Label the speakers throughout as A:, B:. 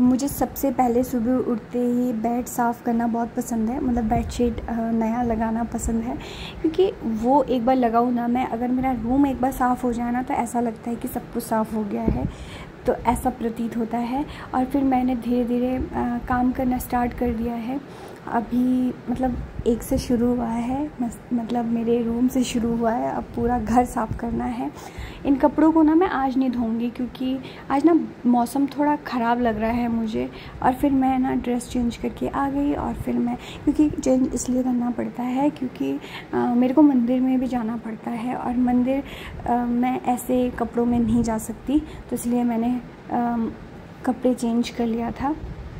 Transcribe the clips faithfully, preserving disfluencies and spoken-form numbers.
A: मुझे सबसे पहले सुबह उठते ही बेड साफ़ करना बहुत पसंद है, मतलब बेडशीट नया लगाना पसंद है, क्योंकि वो एक बार लगाऊँ ना मैं, अगर मेरा रूम एक बार साफ़ हो जाए ना तो ऐसा लगता है कि सब कुछ साफ़ हो गया है, तो ऐसा प्रतीत होता है। और फिर मैंने धीरे धीरे काम करना स्टार्ट कर दिया है। अभी मतलब एक से शुरू हुआ है, मतलब मेरे रूम से शुरू हुआ है, अब पूरा घर साफ़ करना है। इन कपड़ों को ना मैं आज नहीं धोऊंगी, क्योंकि आज ना मौसम थोड़ा ख़राब लग रहा है मुझे। और फिर मैं ना ड्रेस चेंज करके आ गई, और फिर मैं क्योंकि चेंज इसलिए करना पड़ता है क्योंकि आ, मेरे को मंदिर में भी जाना पड़ता है, और मंदिर आ, मैं ऐसे कपड़ों में नहीं जा सकती, तो इसलिए मैंने आ, कपड़े चेंज कर लिया था।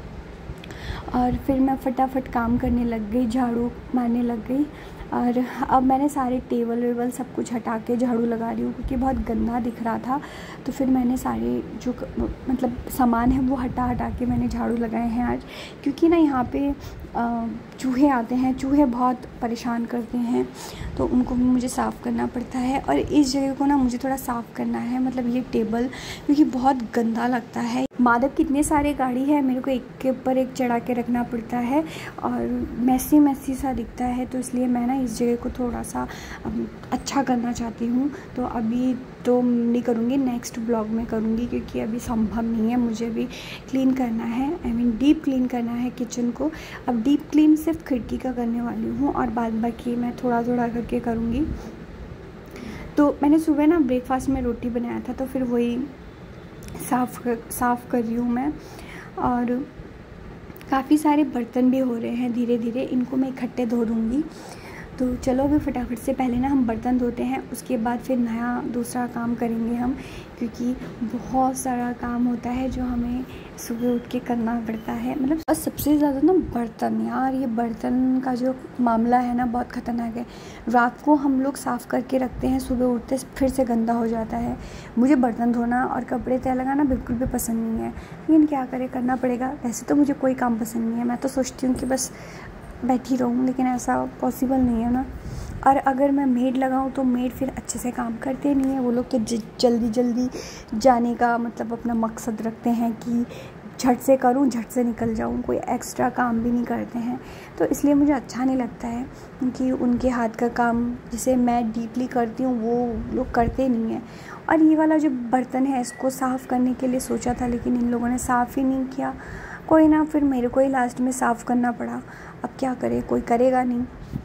A: और फिर मैं फटाफट काम करने लग गई, झाड़ू मारने लग गई। और अब मैंने सारे टेबल वेबल सब कुछ हटा के झाड़ू लगा रही हूँ, क्योंकि बहुत गंदा दिख रहा था। तो फिर मैंने सारे जो मतलब सामान है वो हटा हटा के मैंने झाड़ू लगाए हैं आज, क्योंकि ना यहाँ पे चूहे आते हैं, चूहे बहुत परेशान करते हैं, तो उनको भी मुझे साफ़ करना पड़ता है। और इस जगह को ना मुझे थोड़ा साफ़ करना है, मतलब ये टेबल, क्योंकि बहुत गंदा लगता है। माधव कितने सारे गाड़ी है, मेरे को एक के ऊपर एक चढ़ा के रखना पड़ता है, और मैसी मैसी सा दिखता है, तो इसलिए मैं ना इस जगह को थोड़ा सा अच्छा करना चाहती हूँ। तो अभी तो नहीं करूँगी, नेक्स्ट ब्लॉग में करूँगी, क्योंकि अभी संभव नहीं है, मुझे भी क्लीन करना है, आई मीन डीप क्लीन करना है किचन को। अब डीप क्लीन सिर्फ खिड़की का करने वाली हूँ, और बाद बाकी मैं थोड़ा थोड़ा करके करूँगी। तो मैंने सुबह ना ब्रेकफास्ट में रोटी बनाया था, तो फिर वही साफ़ कर साफ़ कर रही हूँ मैं। और काफ़ी सारे बर्तन भी हो रहे हैं, धीरे धीरे इनको मैं इकट्ठे धो दूँगी। तो चलो अभी फटाफट से पहले ना हम बर्तन धोते हैं, उसके बाद फिर नया दूसरा काम करेंगे हम, क्योंकि बहुत सारा काम होता है जो हमें सुबह उठ के करना पड़ता है। मतलब और सबसे ज़्यादा ना बर्तन, यार ये बर्तन का जो मामला है ना बहुत ख़तरनाक है। रात को हम लोग साफ़ करके रखते हैं, सुबह उठते फिर से गंदा हो जाता है। मुझे बर्तन धोना और कपड़े तय लगाना बिल्कुल भी पसंद नहीं है, लेकिन क्या करें, करना पड़ेगा। वैसे तो मुझे कोई काम पसंद नहीं है, मैं तो सोचती हूँ कि बस बैठी रहूँ, लेकिन ऐसा पॉसिबल नहीं है ना। और अगर मैं मेड लगाऊँ तो मेड फिर अच्छे से काम करते नहीं है, वो लोग तो जल्दी जल्दी जाने का मतलब अपना मकसद रखते हैं कि झट से करूँ, झट से निकल जाऊँ, कोई एक्स्ट्रा काम भी नहीं करते हैं। तो इसलिए मुझे अच्छा नहीं लगता है कि उनके हाथ का काम जिसे मैं डीपली करती हूँ वो लोग करते नहीं हैं। और ये वाला जो बर्तन है इसको साफ़ करने के लिए सोचा था, लेकिन इन लोगों ने साफ़ ही नहीं किया। कोई ना, फिर मेरे को ही लास्ट में साफ़ करना पड़ा। अब क्या करे, कोई करेगा नहीं।